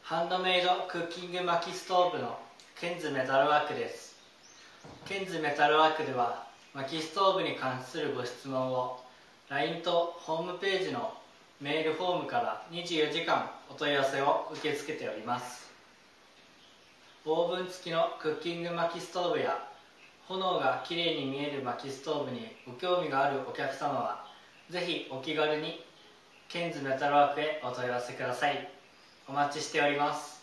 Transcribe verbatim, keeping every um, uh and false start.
ハンドメイドクッキング薪ストーブのケンズメタルワークです。ケンズメタルワークでは薪ストーブに関するご質問を ライン とホームページのメールフォームからにじゅうよじかんお問い合わせを受け付けております。オーブン付きのクッキング薪ストーブや炎がきれいに見える薪ストーブにご興味があるお客様はぜひお気軽にケンズメタルワークへお問い合わせください。お待ちしております。